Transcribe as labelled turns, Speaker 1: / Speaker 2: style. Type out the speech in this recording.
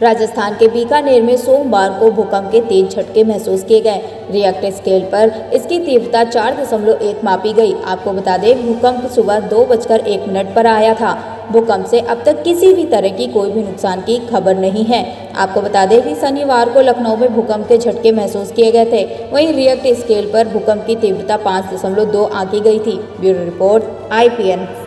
Speaker 1: राजस्थान के बीकानेर में सोमवार को भूकंप के तेज झटके महसूस किए गए। रिएक्टर स्केल पर इसकी तीव्रता 4.1 मापी गई। आपको बता दें, भूकंप सुबह 2:01 पर आया था। भूकंप से अब तक किसी भी तरह की कोई भी नुकसान की खबर नहीं है। आपको बता दें कि शनिवार को लखनऊ में भूकंप के झटके महसूस किए गए थे। वहीं रिएक्टर स्केल पर भूकंप की तीव्रता 5.2 आंकी गई थी। Bureau report IPN।